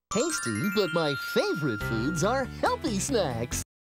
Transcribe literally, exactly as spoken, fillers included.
Tasty, but my favorite foods are healthy snacks.